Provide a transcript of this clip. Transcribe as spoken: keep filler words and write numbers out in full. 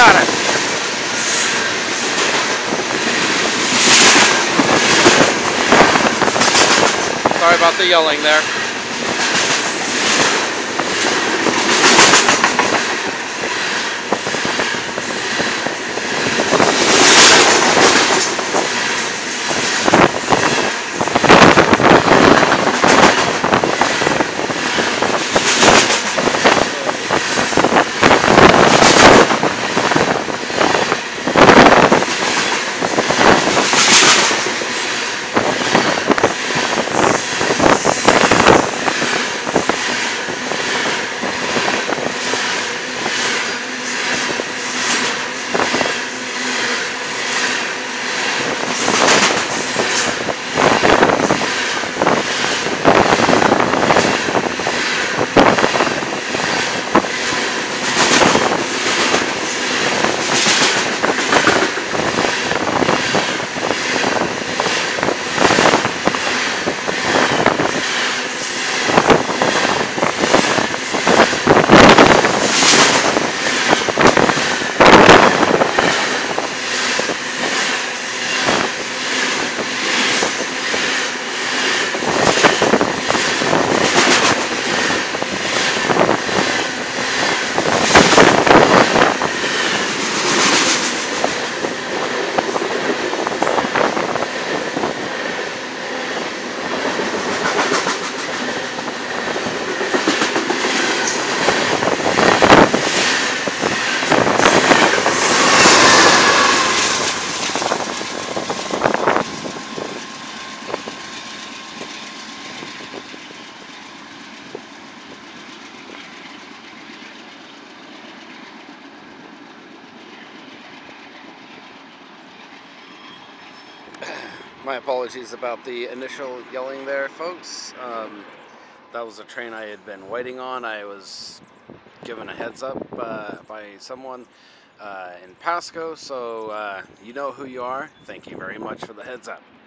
got it. Sorry about the yelling there. My apologies about the initial yelling there, folks. Um, that was a train I had been waiting on. I was given a heads up uh, by someone uh, in Pasco, so uh, you know who you are. Thank you very much for the heads up.